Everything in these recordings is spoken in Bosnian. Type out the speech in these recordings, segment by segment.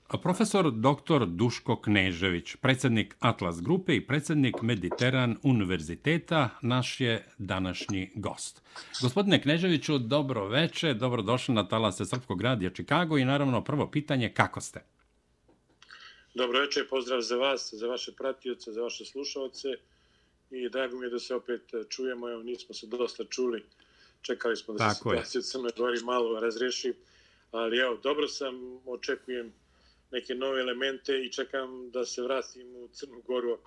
Profesor dr. Duško Knežević, predsjednik Atlas Grupe i predsjednik Mediteran univerziteta, naš je današnji gost. Gospodine Kneževiću, dobro veče, dobrodošli na talase Srpskog radija Čikago i naravno prvo pitanje, kako ste? Dobro večer, pozdrav za vas, za vaše pratioce, za vaše slušalce i drago mi je da se opet čujemo, evo nismo se dosta čuli, čekali smo da se situacija u Crnoj Gori malo razriješi, ali evo, dobro sam, očekujem neke nove elemente i čekam da se vratim u Crnu Goru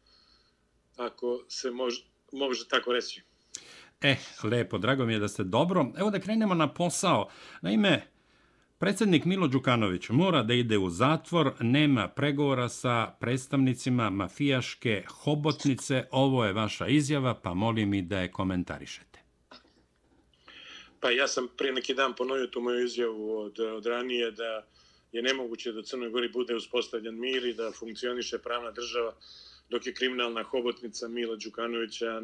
ako se može tako reći. Lepo, drago mi je da ste dobro. Evo da krenemo na posao. Naime, predsjednik Milo Đukanović mora da ide u zatvor, nema pregovora sa predstavnicima mafijaške hobotnice. Ovo je vaša izjava, pa molim i da je komentarišete. Pa ja sam prije neki dan ponovio tu moju izjavu od ranije da je nemoguće da u Crnoj Gori bude uspostavljen mir i da funkcioniše pravna država dok je kriminalna hobotnica Mila Đukanovića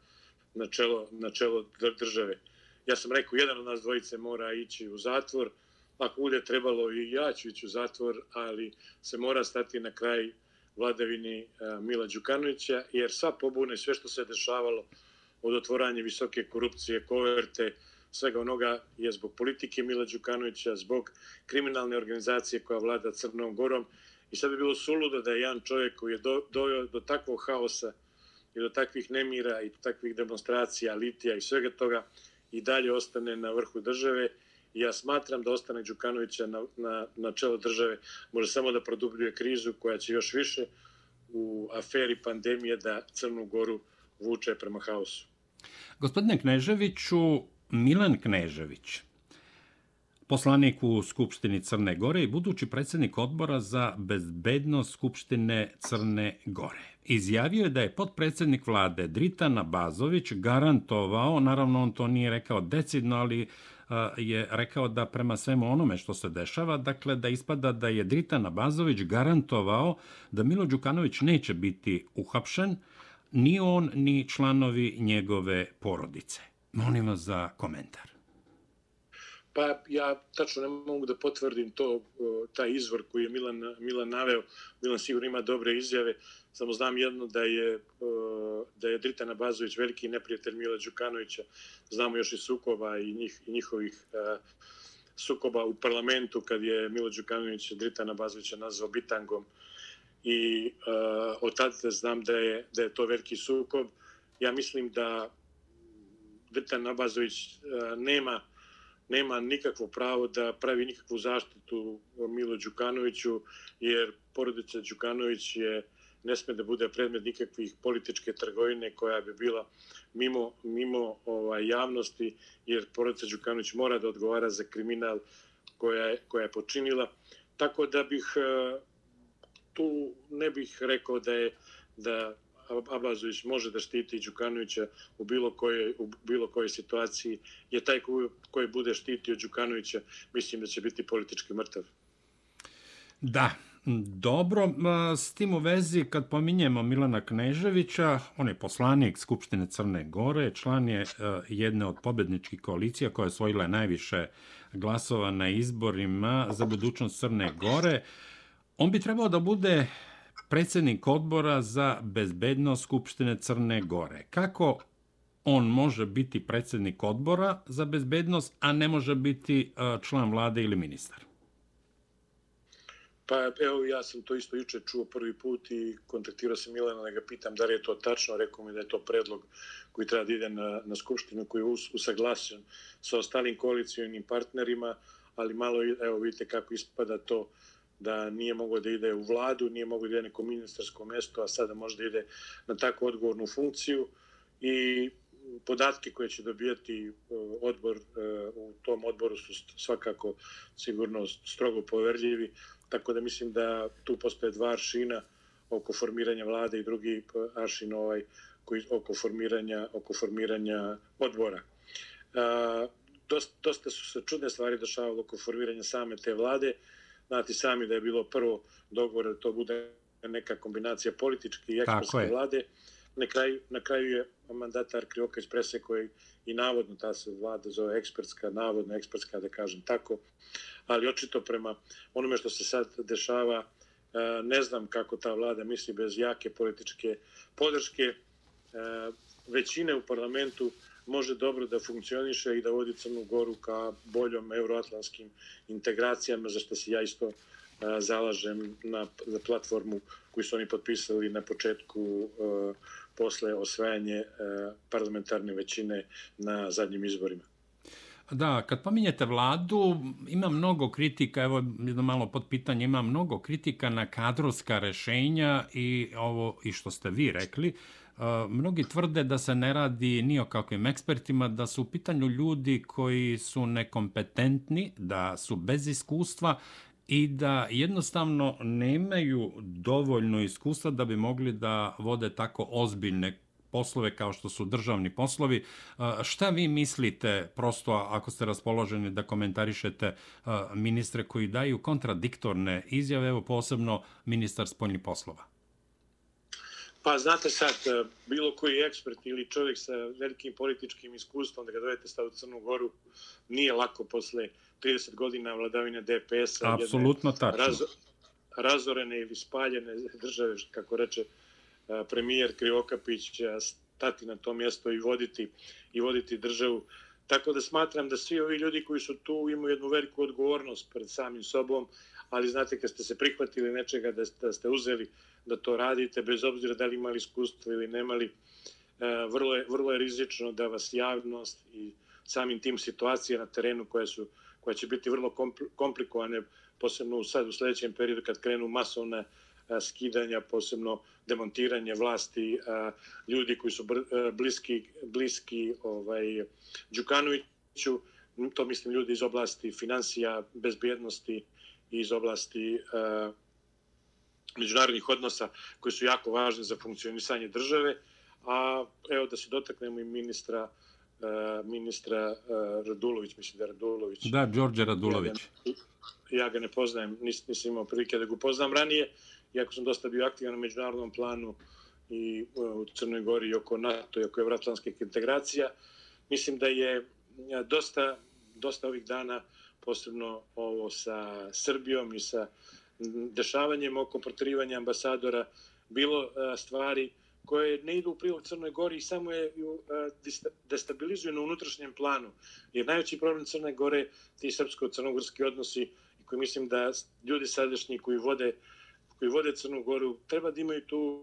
na čelo države. Ja sam rekao, jedan od nas dvojice mora ići u zatvor, ako bude trebalo i ja ću ići u zatvor, ali se mora stati na kraj vladavini Mila Đukanovića, jer sva pobune, sve što se dešavalo od otvoranja visoke korupcije, koverte, svega onoga je zbog politike Mila Đukanovića, zbog kriminalne organizacije koja vlada Crnom Gorom. I sad bi bilo suludo da je jedan čovjek koji je doveo do takvog haosa i do takvih nemira i do takvih demonstracija, litija i svega toga i dalje ostane na vrhu države. I ja smatram da ostanak Đukanovića na čelo države može samo da produbljuje krizu koja će još više u aferi pandemije da Crnu Goru vuče prema haosu. Gospodine Kneževiću, Milan Knežević, poslanik u Skupštini Crne Gore i budući predsjednik odbora za bezbednost Skupštine Crne Gore, izjavio je da je potpredsjednik vlade Dritan Abazović garantovao, naravno on to nije rekao decidno, ali je rekao da prema svemu onome što se dešava, dakle da ispada da je Dritan Abazović garantovao da Milo Đukanović neće biti uhapšen, ni on, ni članovi njegove porodice. Molim vas za komentar. Pa ja tačno ne mogu da potvrdim taj izvor koji je Milan naveo. Milan sigurno ima dobre izjave, samo znam jedno da je Dritan Abazović veliki neprijatelj Mila Đukanovića. Znamo još i sukoba i njihovih sukoba u parlamentu kad je Milo Đukanović Dritana Abazovića nazvao bitangom. I od tada znam da je to veliki sukob. Ja mislim da Dritan Abazović nema nikakvo pravo da pravi nikakvu zaštitu Milu Đukanoviću, jer porodica Đukanović ne sme da bude predmet nikakvih političke trgovine koja bi bila mimo javnosti, jer porodica Đukanović mora da odgovara za kriminal koja je počinila. Tako da tu ne bih rekao da Abazović može da štiti Đukanovića u bilo kojoj situaciji, je taj koji bude štitio Đukanovića, mislim da će biti politički mrtav. Da, dobro. S tim u vezi, kad pominjemo Milana Kneževića, on je poslanik Skupštine Crne Gore, član je jedne od pobedničkih koalicija koja je osvojila najviše glasova na izborima za budućnost Crne Gore. On bi trebao da bude predsjednik odbora za bezbednost Skupštine Crne Gore. Kako on može biti predsjednik odbora za bezbednost, a ne može biti član vlade ili ministar? Pa evo, ja sam to isto juče čuo prvi put i kontaktirao sam Milana da ga pitam da li je to tačno. Rekao mi da je to predlog koji treba da ide na Skupštinu, koji je usaglašen sa ostalim koalicijonim partnerima, ali malo, evo vidite kako ispada to, da nije mogao da ide u vladu, nije mogao da ide neko ministarsko mesto, a sada može da ide na tako odgovornu funkciju. I podatke koje će dobijati odbor u tom odboru su svakako sigurno strogo poverljivi, tako da mislim da tu postoje dva aršina oko formiranja vlade i drugi aršin oko formiranja odbora. Dosta su se čudne stvari dešavalo oko formiranja same te vlade. Znate sami da je bilo prvo dogovor da to bude neka kombinacija političke i ekspertske vlade, Na kraju je mandatar Krivokapić presekao i navodno ta se vlada zove ekspertska, navodno ekspertska, da kažem tako, ali očito prema onome što se sad dešava, ne znam kako ta vlada misli bez jake političke podrške većine u parlamentu može dobro da funkcioniše i da vodi Crnu Goru ka boljom euroatlantskim integracijama, za što se ja isto zalažem za platformu koju su oni potpisali na početku posle osvajanje parlamentarne većine na zadnjim izborima. Da, kad pominjete vladu, ima mnogo kritika, evo jedno malo podpitanje, ima mnogo kritika na kadrovska rešenja i ovo i što ste vi rekli. Mnogi tvrde da se ne radi ni o kakvim ekspertima, da su u pitanju ljudi koji su nekompetentni, da su bez iskustva i da jednostavno nemaju dovoljno iskustva da bi mogli da vode tako ozbiljne poslove kao što su državni poslovi. Šta vi mislite, prosto ako ste raspoloženi da komentarišete ministre koji daju kontradiktorne izjave, evo posebno ministar spoljnih poslova? Pa znate sad, bilo koji ekspert ili čovjek sa velikim političkim iskustvom da ga dovedete stav u Crnu Goru nije lako posle 30 godina vladavine DPS-a. Apsolutno tačno. Razorene ili spaljene države, kako reče premijer Krivokapić, stati na to mjesto i voditi državu. Tako da smatram da svi ovi ljudi koji su tu imaju jednu veliku odgovornost pred samim sobom, ali znate kad ste se prihvatili nečega da ste uzeli da to radite, bez obzira da li imali iskustvo ili nemali, vrlo je rizično da vas javnost i samim tim situacije na terenu koje će biti vrlo komplikovane, posebno sad u sljedećem periodu kad krenu masovne skidanja, posebno demontiranje vlasti, ljudi koji su bliski Đukanoviću, to mislim ljudi iz oblasti finansija, bezbjednosti i iz oblasti međunarodnih odnosa koji su jako važni za funkcionisanje države, a evo da se dotaknemo i ministra Radulović, mislim da je Radulović. Da, Đorđe Radulović. Ja ga ne poznajem, nisam imao prilike da ga upoznam ranije, iako sam dosta bio aktivan na međunarodnom planu i u Crnoj Gori i oko NATO i oko evroatlantskih integracija. Mislim da je dosta ovih dana, posebno ovo sa Srbijom i sa dešavanjem oko proterivanja ambasadora, bilo stvari koje ne idu u prilog Crnoj Gori i samo je destabilizuju na unutrašnjem planu. Jer najveći problem Crne Gore ti srpsko-crnogorski odnosi i koji mislim da ljudi sadašnji koji vode Crnu Goru treba da imaju tu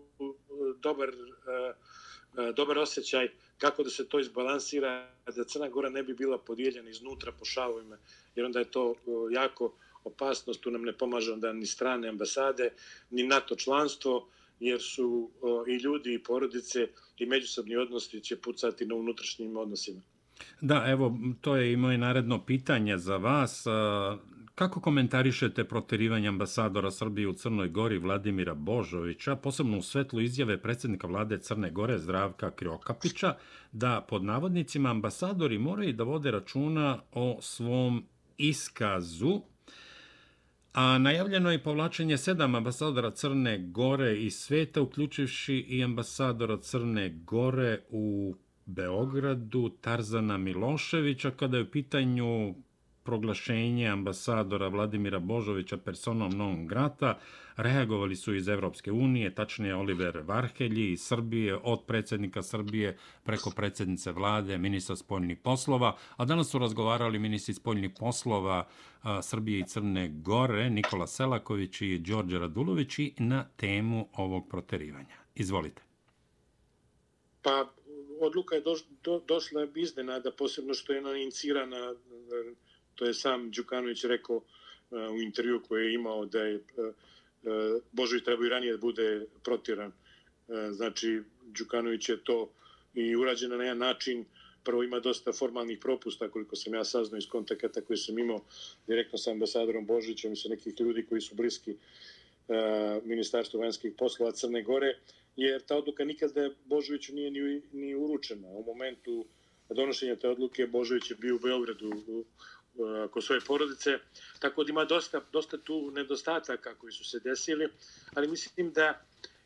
dobar osjećaj kako da se to izbalansira, da Crna Gora ne bi bila podijeljena iznutra po šavovima, jer onda je to jako opasnost, tu nam ne pomaže onda ni strane ambasade, ni NATO članstvo, jer su i ljudi i porodice i međusobni odnosi će pucati na unutrašnjim odnosima. Da, evo, to je i moje naredno pitanje za vas. Kako komentarišete proterivanje ambasadora Srbije u Crnoj Gori Vladimira Božovića, posebno u svetlu izjave predsjednika vlade Crne Gore Zdravka Krivokapića, da pod navodnicima ambasadori moraju da vode računa o svom iskazu, a najavljeno je povlačenje 7 ambasadora Crne Gore iz sveta, uključivši i ambasadora Crne Gore u Beogradu, Tarzana Miloševića, kada je u pitanju proglašenje ambasadora Vladimira Božovića personom non grata. Reagovali su iz Evropske unije, tačnije Oliver Varhelji iz Srbije, od predsjednika Srbije preko predsjednice vlade, ministra spoljnih poslova, a danas su razgovarali ministri spoljnih poslova Srbije i Crne Gore, Nikola Selaković i Đorđe Radulović, i na temu ovog proterivanja. Izvolite. Pa, odluka je došla iznenada, posebno što je ona inicirana, to je sam Đukanović rekao u intervju koji je imao da je Božović trebao i ranije da bude protiran. Znači, Đukanović je to i urađeno na jedan način. Prvo ima dosta formalnih propusta, koliko sam ja saznao iz kontakata koje sam imao direktno sa ambasadorom Božovićem i sa nekih ljudi koji su bliski Ministarstvu vanjskih poslova Crne Gore, jer ta odluka nikada Božoviću nije ni uručena. U momentu donošenja te odluke Božović je bio u Beogradu kod svoje porodice, tako da ima dosta tu nedostataka koji su se desili, ali mislim da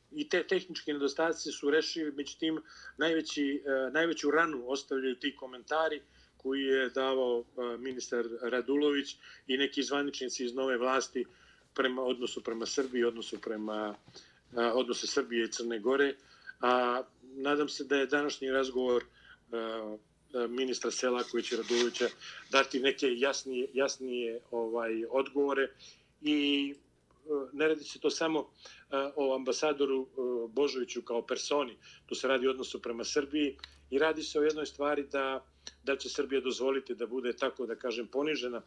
i te tehničke nedostaci su rešivi, međutim najveću ranu ostavljaju ti komentari koji je davao ministar Radulović i neki zvaničnici iz nove vlasti prema odnosu prema Srbiji, odnosu Srbije i Crne Gore. A nadam se da je današnji razgovor ministra Selakovića i Radulovića dati neke jasnije odgovore i ne radi se to samo o ambasadoru Božoviću kao personi, tu se radi o odnosu prema Srbiji i radi se o jednoj stvari da će Srbija dozvoliti da bude, tako da kažem, ponižena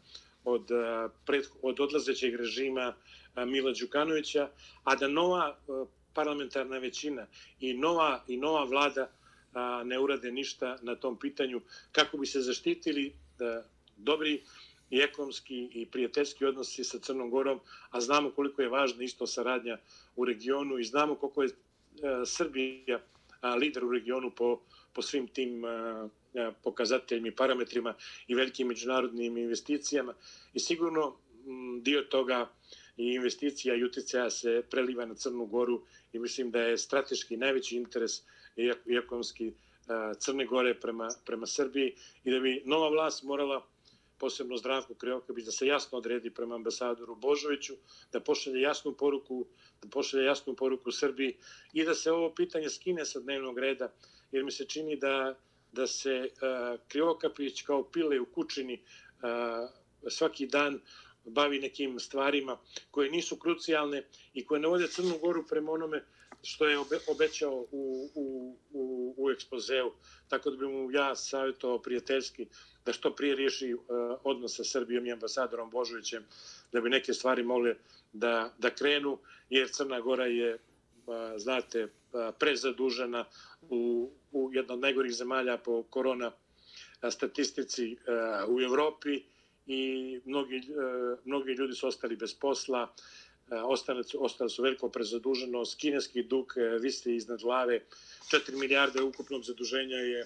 od odlazećeg režima Mila Đukanovića, a da nova parlamentarna većina i nova vlada ne urade ništa na tom pitanju kako bi se zaštitili dobri i ekonomski i prijateljski odnosi sa Crnom Gorom, a znamo koliko je važna isto saradnja u regionu i znamo koliko je Srbija lider u regionu po svim tim pokazateljima i parametrima i velikim međunarodnim investicijama i sigurno dio toga i investicija i utjecaja se preliva na Crnu Goru i mislim da je strateški najveći interes i ekonomski Crne Gore prema Srbiji i da bi nova vlast morala, posebno Zdravko Krivokapić, da se jasno odredi prema ambasadoru Božoviću, da pošalje jasnu poruku Srbiji i da se ovo pitanje skine sa dnevnog reda, jer mi se čini da se Krivokapić kao pile u kučini svaki dan bavi nekim stvarima koje nisu krucijalne i koje ne vode Crnu Goru prema onome što je obećao u ekspozeu. Tako da bi mu ja savjetovao prijateljski da što prije riješi odnos sa Srbijom i ambasadorom Božovićem, da bi neke stvari mogle da krenu, jer Crna Gora je, znate, prezadužena u jedna od najgorih zemalja po korona statistici u Evropi i mnogi ljudi su ostali bez posla, ostali su veliko prezaduženost, kineski dug visi iznad glave, 4 milijarde ukupnog zaduženja je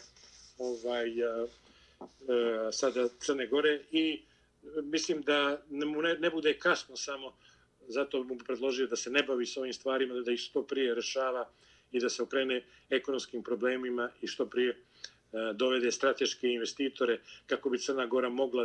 sada Crne Gore i mislim da ne bude kasno samo, zato mu bi predložio da se ne bavi s ovim stvarima, da ih što prije rešava i da se okrene ekonomskim problemima i što prije dovede strateške investitore kako bi Crna Gora mogla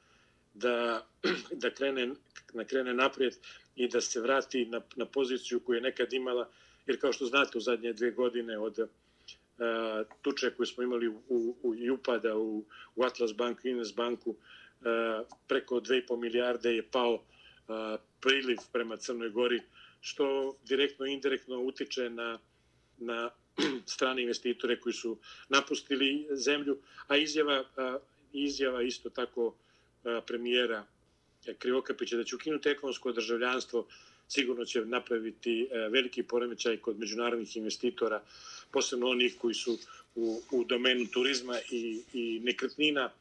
da krene naprijed i da se vrati na poziciju koju je nekad imala, jer kao što znate u zadnje 2 godine od tuče koje smo imali i upada u Atlas banku i Ines banku, preko 2,5 milijarde je pao priliv prema Crnoj Gori, što direktno i indirektno utiče na strane investitore koji su napustili zemlju, a izjava isto tako premijera Krivokapića da će ukinuti ekonomsko državljanstvo sigurno će napraviti veliki poremećaj kod međunarodnih investitora, posebno onih koji su u domenu turizma i nekretnina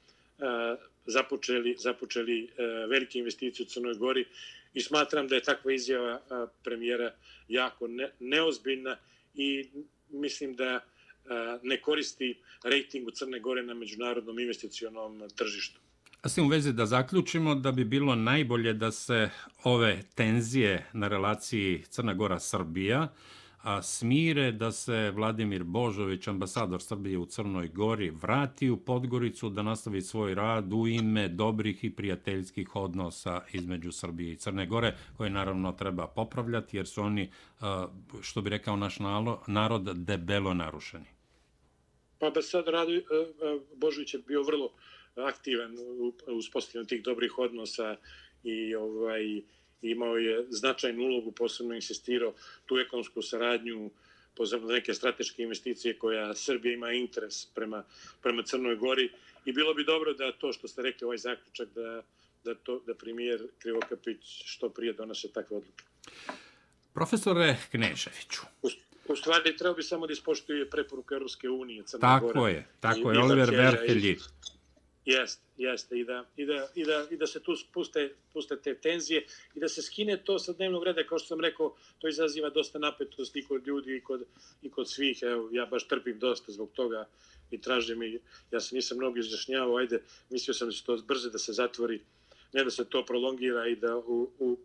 započeli velike investicije u Crnoj Gori i smatram da je takva izjava premijera jako neozbiljna i mislim da ne koristi rejtingu Crne Gore na međunarodnom investicionom tržištu. A s tim u vezi da zaključimo da bi bilo najbolje da se ove tenzije na relaciji Crna Gora-Srbija smire, da se Vladimir Božović, ambasador Srbije u Crnoj Gori, vrati u Podgoricu, da nastavi svoj rad u ime dobrih i prijateljskih odnosa između Srbije i Crne Gore, koje naravno treba popravljati, jer su oni, što bi rekao naš narod, debelo narušeni. Ambasador Božović je bio vrlo aktivan u uspostavljanju tih dobrih odnosa i imao je značajnu ulogu, posebno insistirao tu ekonomsku saradnju, posebno neke strateške investicije koja Srbija ima interes prema Crnoj Gori i bilo bi dobro da to što ste rekli, ovaj zaključak, da premijer Krivokapić što prije donose takve odluke. Profesore Kneževiću. U stvari, treba bi samo da ispoštuje preporuke Europske unije, Crna Gora. Tako je, Oliver Verhelji. Jeste, i da se tu spuste te tenzije i da se skine to sa dnevnog reda, kao što sam rekao, to izaziva dosta napetosti kod ljudi i kod svih. Evo, ja baš trpim dosta zbog toga i tražim ja se nisam mnogo izjašnjavao, mislio sam da će to brzo da se zatvori, ne da se to prolongira i da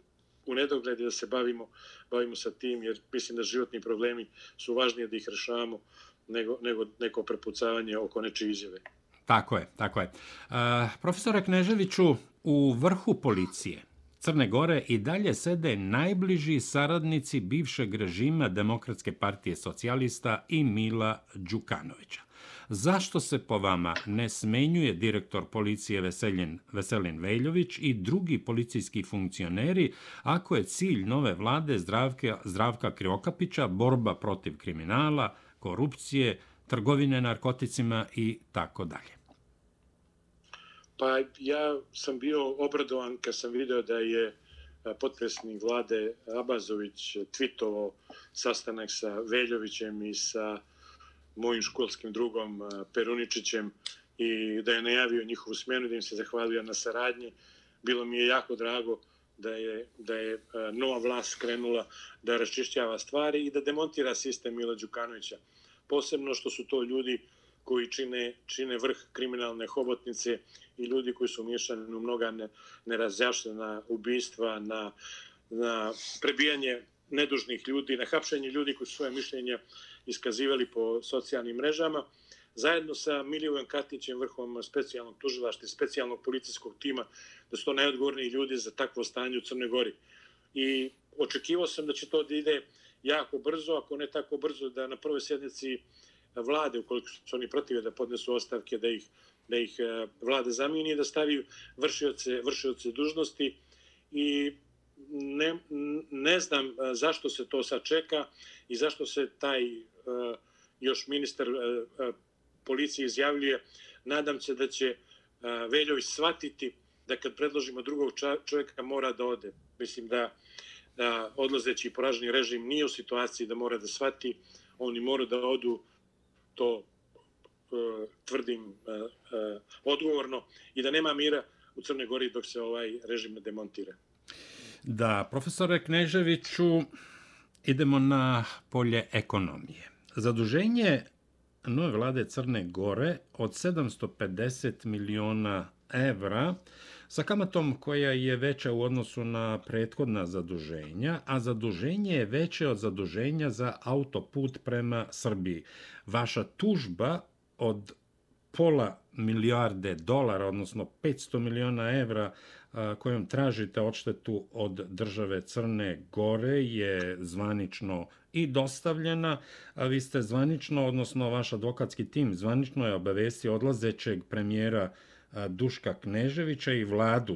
u nedogled da se bavimo sa tim, jer mislim da životni problemi su važnije da ih rešavamo nego neko prepucavanje oko nečije izjave. Tako je, tako je. Profesore Kneževiću, u vrhu policije Crne Gore i dalje sede najbliži saradnici bivšeg režima Demokratske partije socijalista i Mila Đukanovića. Zašto se po vama ne smenjuje direktor policije Veselin Veljović i drugi policijski funkcioneri ako je cilj nove vlade Zdravka Krivokapića borba protiv kriminala, korupcije, trgovine narkoticima i tako dalje? Pa ja sam bio obradovan kad sam video da je potpredsjednik vlade Abazović tvitovao sastanak sa Veljovićem i sa mojim školskim drugom Peruničićem i da je najavio njihovu smjenu, da im se zahvalio na saradnji. Bilo mi je jako drago da je nova vlast krenula da raščišćava stvari i da demontira sistem Mila Đukanovića. Posebno što su to ljudi koji čine vrh kriminalne hobotnice i ljudi koji su umiješani u mnoga nerazjašnjena ubistva, na prebijanje nedužnih ljudi, na hapšenje ljudi koji su svoje mišljenja iskazivali po socijalnim mrežama, zajedno sa Milivojem Katnićem, vrhom specijalnog tužilaštva i specijalnog policijskog tima, da su to najodgovorniji ljudi za takvo stanje u Crnoj Gori. I očekivao sam da će to da ide jako brzo, ako ne tako brzo da na prvoj sjednici vlade, ukoliko su oni protive da podnesu ostavke, da ih vlada zamijeni i da stavi vršioce dužnosti. I ne znam zašto se to sad čeka i zašto se taj još ministar policije izjavljuje. Nadam se da će Veljović shvatiti da kad predložimo drugog čovjeka mora da ode. Mislim da odlazeći poraženi režim nije u situaciji da mora da shvati. Oni moraju da odu, to tvrdim odgovorno, i da nema mira u Crnoj Gori dok se ovaj režim ne demontira. Da, profesore Kneževiću, idemo na polje ekonomije. Zaduženje nove vlade Crne Gore od 750 miliona evra sa kamatom koja je veća u odnosu na prethodna zaduženja, a zaduženje je veće od zaduženja za autoput prema Srbiji. Vaša tužba od pola milijarde dolara, odnosno 500 miliona evra, kojom tražite odštetu od države Crne Gore, je zvanično i dostavljena, a vi ste zvanično, odnosno vaš advokatski tim zvanično je obavestio odlazećeg premijera Duška Kneževića i vladu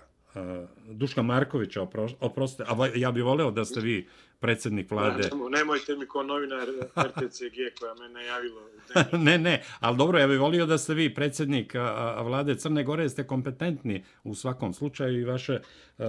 Duška Markovića, oprostite, a ja bih voleo da ste vi predsjednik vlade. Nemojte mi kao novinar RTCG koja me najavilo. Ne, ali dobro, ja bih volio da ste vi predsjednik vlade Crne Gore, ste kompetentni u svakom slučaju i vaše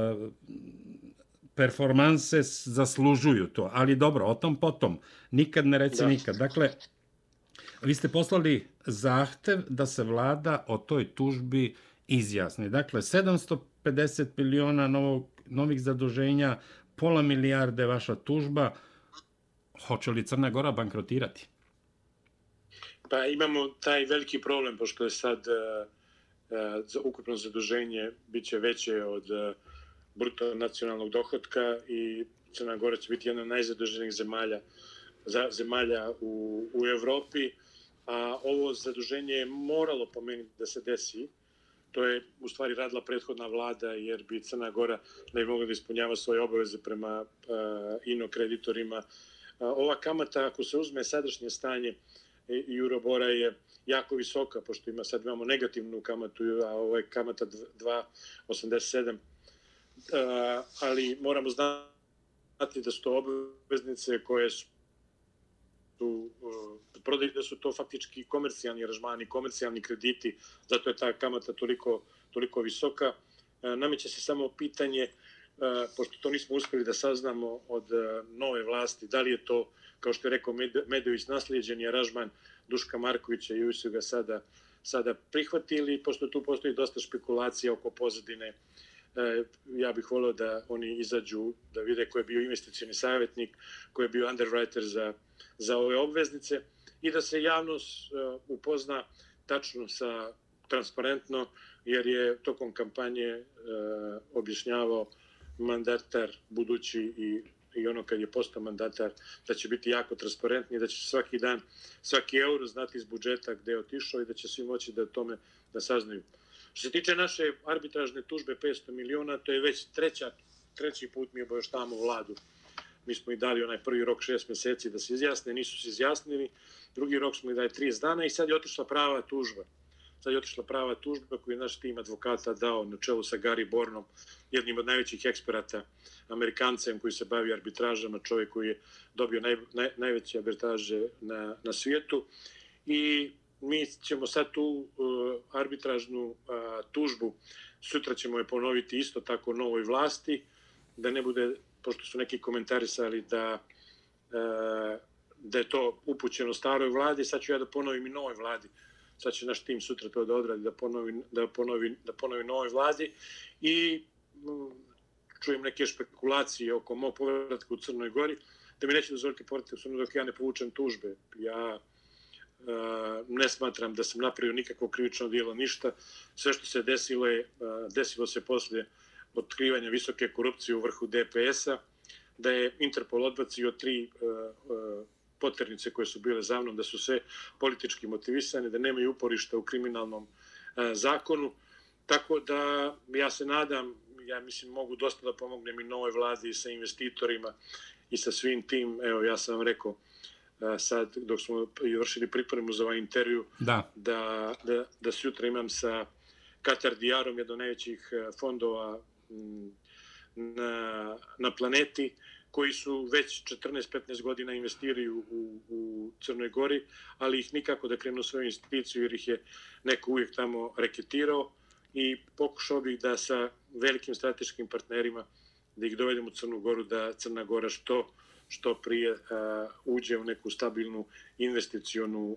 performanse zaslužuju to. Ali dobro, o tom potom, nikad ne reci nikad. Dakle, vi ste poslali zahtev da se vlada o toj tužbi izjasni. Dakle, 750 miliona novih zaduženja, pola milijarde vaša tužba. Hoće li Crna Gora bankrotirati? Pa imamo taj veliki problem, pošto je sad ukupno zaduženje biće veće od bruto nacionalnog dohotka i Crna Gora će biti jedna od najzaduženijih zemalja u Evropi, a ovo zaduženje je moralo po meni da se desi. To je u stvari radila prethodna vlada, jer bi Crna Gora ne mogla da ispunjava svoje obaveze prema ino kreditorima. Ova kamata, ako se uzme sadašnje stanje Euribora, je jako visoka, pošto sad imamo negativnu kamatu, a ovo je kamata 2,87. Ali moramo znati da su to obveznice koje su da su to faktički komercijalni aranžmani, komercijalni krediti, zato je ta kamata toliko visoka. Nameće se samo pitanje, pošto to nismo uspjeli da saznamo od nove vlasti, da li je to, kao što je rekao Medović, naslijeđeni aranžman Duška Markovića i su ga sada prihvatili, pošto tu postoji dosta špekulacija oko pozadine. Ja bih volio da oni izađu, da vide ko je bio investicioni savjetnik, ko je bio underwriter za ove obveznice i da se javnost upozna tačno transparentno, jer je tokom kampanje objašnjavao mandatar budući i ono kad je postao mandatar, da će biti jako transparentni, da će svaki dan, svaki euro znati iz budžeta gde je otišao i da će svi moći da tome da saznaju. Što se tiče naše arbitražne tužbe 500 miliona, to je već treći put mi obaveštavamo vladu. Mi smo i dali onaj prvi rok 6 meseci da se izjasne, nisu se izjasnili, drugi rok smo i dali 30 dana i sad je otišla prava tužba. Sad je otišla prava tužba koju je naš tim advokata dao na čelu sa Gary Bornom, jednim od najvećih eksperata, Amerikancem koji se bavi arbitražama, čovjek koji je dobio najveće arbitraže na svijetu. I mi ćemo sad tu arbitražnu tužbu, sutra ćemo je ponoviti isto tako novoj vlasti, da ne bude, pošto su neki komentarisali da je to upućeno staroj vladi, sad ću ja da ponovim i novoj vladi. Sad će naš tim sutra to da odradi, da ponovi novoj vladi i čujem neke špekulacije oko mog povratka u Crnoj Gori, da mi neće dozvoliti povratak u Crnoj Gori dok ja ne povučem tužbe. Ja ne smatram da sam napravio nikakvo krivično djelo, ništa. Sve što se desilo se poslije otkrivanja visoke korupcije u vrhu DPS-a, da je Interpol odbacio 3 poternice koje su bile za mnom, da su sve politički motivisane, da nemaju uporišta u kriminalnom zakonu. Tako da ja se nadam, ja mislim mogu dosta da pomognem i novoj vladi i sa investitorima i sa svim tim. Evo, ja sam vam rekao sad dok smo vršili pripremu za ovaj intervju da sutra imam sa Katar Diarom, jedno najvećih fondova na planeti, koji su već 14-15 godina investiraju u Crnoj Gori, ali ih nikako da krenu svoju investiciju jer ih je neko uvijek tamo reketirao i pokušao bih da sa velikim strateškim partnerima da ih dovedem u Crnu Goru, da Crna Gora što prije uđe u neku stabilnu investicionu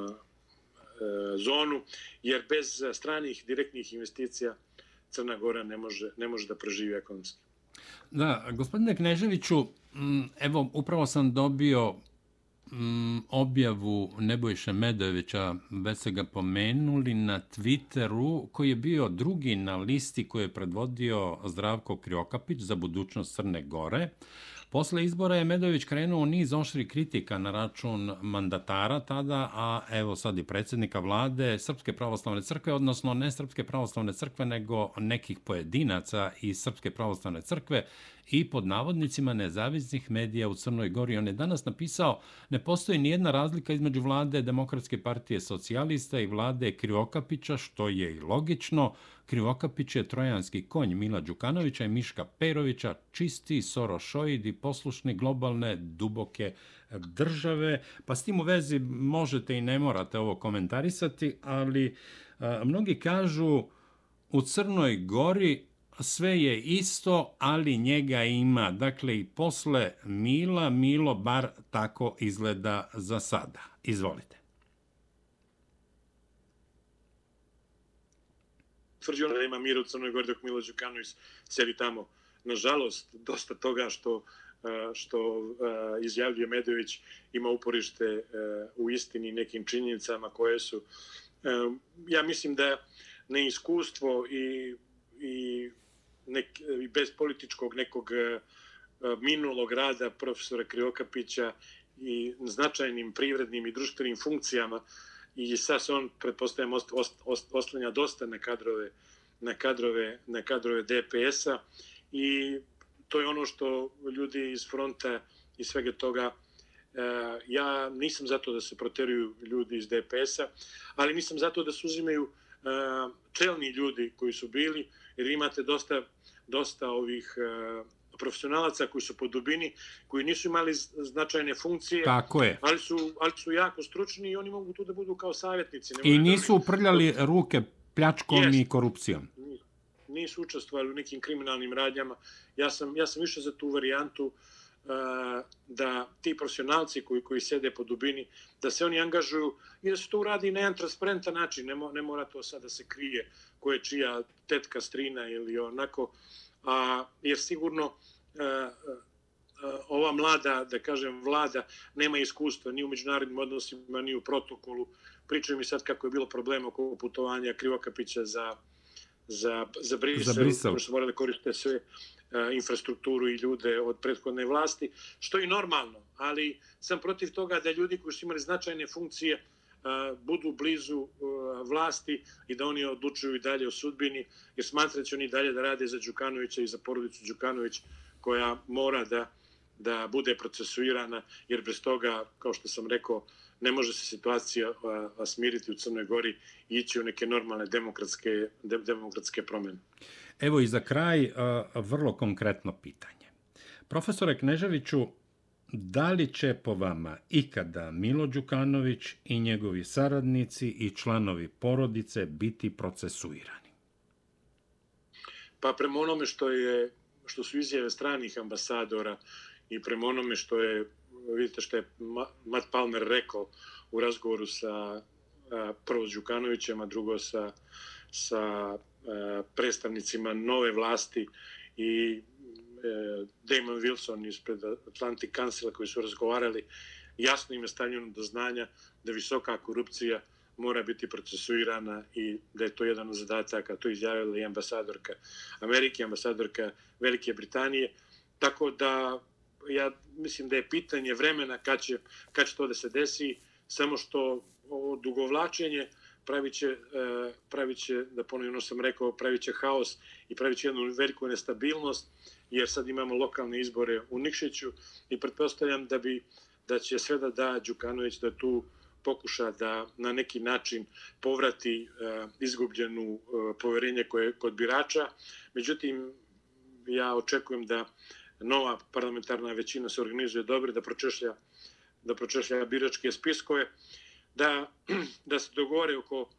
zonu, jer bez stranih direktnih investicija Crna Gora ne može da preživi ekonomski. Da, gospodine Kneževiću, evo, upravo sam dobio objavu Nebojše Medojevića, već ste ga pomenuli, na Twitteru, koji je bio drugi na listi koju je predvodio Zdravko Krivokapić za budućnost Crne Gore. Posle izbora je Medojević krenuo u niz oštrih kritika na račun mandatara tada, a evo sad i predsjednika vlade Srpske pravoslavne crkve, odnosno ne Srpske pravoslavne crkve, nego nekih pojedinaca iz Srpske pravoslavne crkve i pod navodnicima nezavisnih medija u Crnoj Gori. On je danas napisao: ne postoji nijedna razlika između vlade Demokratske partije socijalista i vlade Krivokapića, što je i logično. Krivokapić je trojanski konj Mila Đukanovića i Miška Perovića, čisti sorošoidi, poslušni globalne duboke države. Pa s tim u vezi možete i ne morate ovo komentarisati, ali mnogi kažu u Crnoj Gori sve je isto, ali njega ima. Dakle, i posle Milo bar tako izgleda za sada. Izvolite. Tvrđi da ima mir u Crnoj Gori dok Milo Đukanović sedi tamo. Nažalost, dosta toga što izjavljuje Medojević ima uporište u istini, nekim činjenicama koje su. Ja mislim da neiskustvo i bez političkog nekog minulog rada profesora Krivokapića i značajnim privrednim i društvenim funkcijama, i sad se on, pretpostavljam, oslanja dosta na kadrove DPS-a i to je ono što ljudi iz fronta i svega toga, ja nisam zato da se proteruju ljudi iz DPS-a, ali nisam zato da se uzimaju čelni ljudi koji su bili, jer imate dosta ovih profesionalaca koji su po dubini, koji nisu imali značajne funkcije, ali su jako stručni i oni mogu tu da budu kao savjetnici. I nisu uprljali ruke pljačkom i korupcijom. Nisu učestvovali u nekim kriminalnim radnjama. Ja sam više za tu varijantu da ti profesionalci koji sede po dubini, da se oni angažuju i da se to uradi na jedan transparentan način. Ne mora to sad da se krije ko je čija tetka, strina ili onako, jer sigurno ova mlada, da kažem, vlada nema iskustva ni u međunarodnim odnosima, ni u protokolu. Pričaju mi sad kako je bilo problema oko putovanja Krivokapića za Brisel, koji su morali koristiti sve infrastrukturu i ljude od prethodne vlasti, što je normalno, ali sam protiv toga da ljudi koji su imali značajne funkcije budu blizu vlasti i da oni odlučuju i dalje o sudbini, jer smatram da će oni dalje da rade za Đukanovića i za porodicu Đukanović, koja mora da bude procesuirana, jer bez toga, kao što sam rekao, ne može se situacija smiriti u Crnoj Gori i ići u neke normalne demokratske promjene. Evo i za kraj vrlo konkretno pitanje. Profesore Kneževiću, da li će po vama ikada Milo Đukanović i njegovi saradnici i članovi porodice biti procesuirani? Pa prema onome što su izjave stranih ambasadora i prema onome vidite što je Matt Palmer rekao u razgovoru sa prvo s Đukanovićem, a drugo sa predstavnicima nove vlasti i Damon Wilson ispred Atlantic Councila koji su razgovarali, jasno im je stavljeno do znanja da visoka korupcija mora biti procesuirana i da je to jedan od zadataka. To je izjavila i ambasadorka Amerike, ambasadorka Velike Britanije. Tako da ja mislim da je pitanje vremena kad će to da se desi, samo što odugovlačenje pravit će, da ponovno sam rekao, pravit će haos i pravit će jednu veliku nestabilnost, jer sad imamo lokalne izbore u Nikšiću i pretpostavljam da će sve da da Đukanović da tu pokuša da na neki način povrati izgubljenu poverenje koje je kod birača. Međutim, ja očekujem da nova parlamentarna većina se organizuje dobro, da pročešlja biračke spiskove, da se dogovore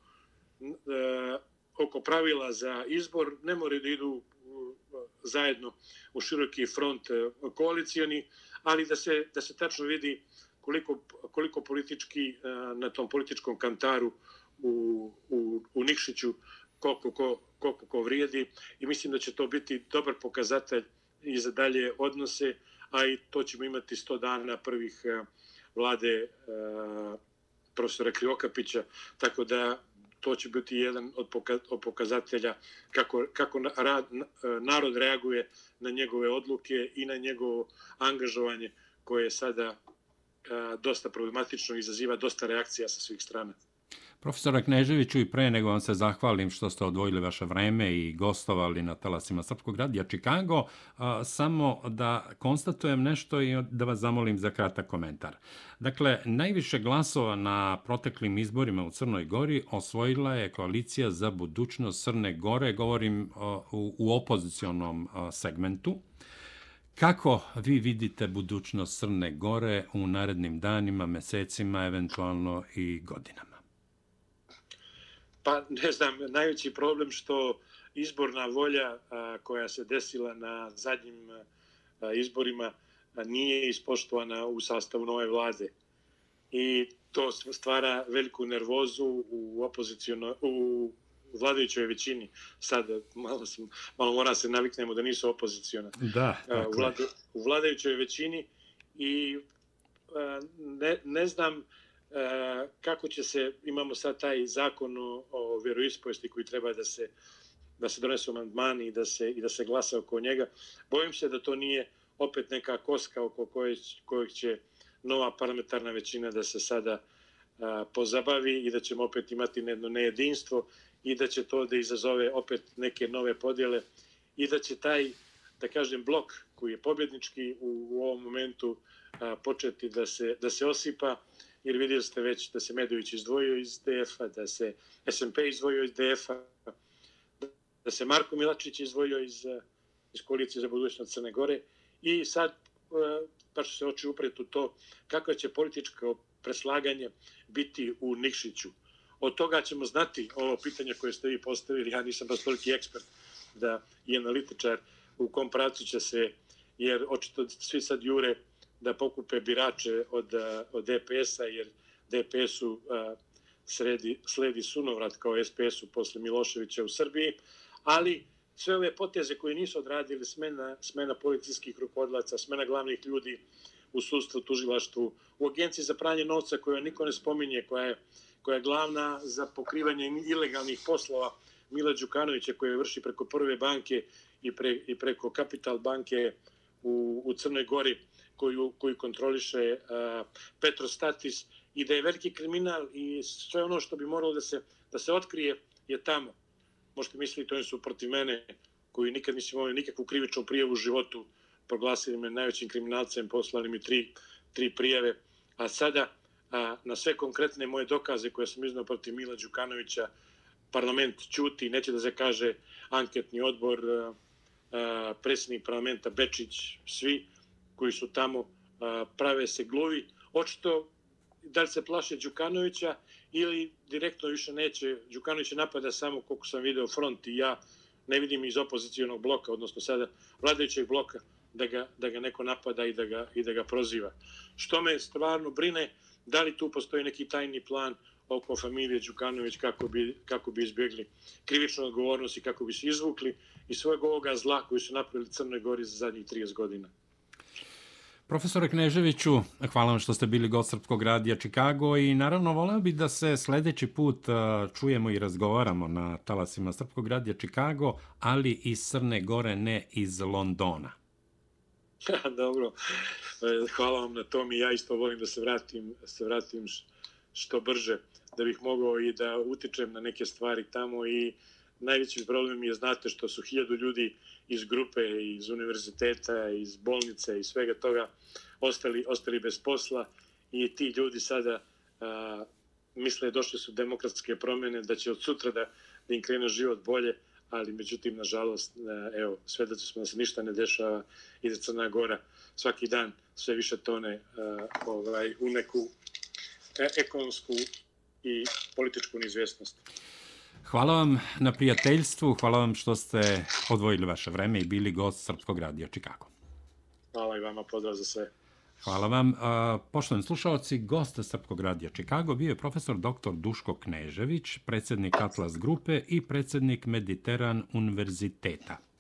oko pravila za izbor, ne moraju da idu zajedno u široki front koalicijani, ali da se tačno vidi koliko politički na tom političkom kantaru u Nikšiću koliko ko vrijedi, i mislim da će to biti dobar pokazatelj i za dalje odnose, a i to ćemo imati 100 dana prvih vlade profesora Krivokapića, tako da to će biti jedan od pokazatelja kako narod reaguje na njegove odluke i na njegovo angažovanje koje je sada dosta problematično i izaziva dosta reakcija sa svih strana. Profesora Kneževiću, i pre nego vam se zahvalim što ste odvojili vaše vreme i gostovali na talasima Srpskog radija Chicago, samo da konstatujem nešto i da vas zamolim za kratak komentar. Dakle, najviše glasova na proteklim izborima u Crnoj Gori osvojila je Koalicija za budućnost Crne Gore, govorim u opozicionom segmentu. Kako vi vidite budućnost Crne Gore u narednim danima, mesecima, eventualno i godinama? Pa ne znam, najveći problem što izborna volja koja se desila na zadnjim izborima nije ispoštovana u sastavu nove vlade. I to stvara veliku nervozu u vladajućoj većini. Sad malo mora se naviknemo da nisu opoziciona. Da, u vladajućoj većini i ne znam kako će se, imamo sad taj zakon o vjeroispovesti koji treba da se donesu amandmani i da se glasa oko njega. Bojim se da to nije opet neka koska oko kojeg će nova parlamentarna većina da se sada pozabavi i da ćemo opet imati jedno nejedinstvo i da će to da izazove opet neke nove podjele i da će taj, da kažem, blok koji je pobjednički u ovom momentu početi da se osipa, jer vidjeli ste već da se Medović izdvojio iz DF-a, da se SMP izdvojio iz DF-a, da se Marko Milačić izdvojio iz Koalicije za budućnost Crne Gore i sad baš se oči upret u to kako će političko preslaganje biti u Nikšiću. Od toga ćemo znati ovo pitanje koje ste vi postavili, ja nisam baš toliki ekspert i analitičar u kom pravcu će se, jer očito svi sad jure da pokupe birače od DPS-a, jer DPS-u sledi sunovrat kao SPS-u posle Miloševića u Srbiji, ali sve ove poteze koje nisu odradili, smena policijskih rukovodilaca, smena glavnih ljudi u sudstvu, tužilaštvu, u Agenciji za pranje novca koju niko ne spominje, koja je glavna za pokrivanje ilegalnih poslova Mila Đukanovića koje vrši preko Prve banke i preko Kapital banke u Crnoj Gori koju kontroliše Petrostatis, i da je veliki kriminal i sve ono što bi moralo da se otkrije je tamo. Možete misliti, oni su protiv mene, koji nikad nisu imali nikakvu krivičnu prijavu u životu, proglasili me najvećim kriminalcem, poslali mi tri prijave, a sada na sve konkretne moje dokaze koje sam iznao protiv Mila Đukanovića, parlament ćuti, neće da se kaže anketni odbor, predsjednik parlamenta Bečić, svi koji su tamo prave se gluvi. Očito, da li se plaše Đukanovića ili direktno više neće. Đukanović napada samo, koliko sam video, front, i ja ne vidim iz opozicijonog bloka, odnosno sada vladajućeg bloka, da ga neko napada i da ga proziva. Što me stvarno brine, da li tu postoji neki tajni plan oko familije Đukanović kako bi izbjegli krivičnu odgovornost i kako bi se izvukli iz svojeg ovoga zla koji su napravili Crnoj Gori za zadnjih 30 godina. Profesore Kneževiću, hvala vam što ste bili gost Srpskog radija Čikago i naravno voleo bih da se sledeći put čujemo i razgovaramo na talasima Srpskog radija Čikago, ali iz Crne Gore, ne iz Londona. Dobro, hvala vam na tom i ja isto volim da se vratim što brže, da bih mogao i da utičem na neke stvari tamo. I najveći problem je, znate, što su 1000 ljudi iz grupe, iz univerziteta, iz bolnice i svega toga ostali bez posla, i ti ljudi sada misle došle su demokratske promjene, da će od sutra da im krene život bolje, ali međutim, nažalost, evo, svedoci smo da se ništa ne dešava i da Crna Gora svaki dan sve više tone u neku ekonomsku i političku neizvjesnost. Hvala vam na prijateljstvu, hvala vam što ste odvojili vaše vreme i bili gost Srpskog radija Čikago. Hvala i vama, pozdrav za sve. Hvala vam. Poštovani slušalci, gost Srpskog radija Čikago bio je profesor dr. Duško Knežević, predsjednik Atlas grupe i predsjednik Mediteran univerziteta.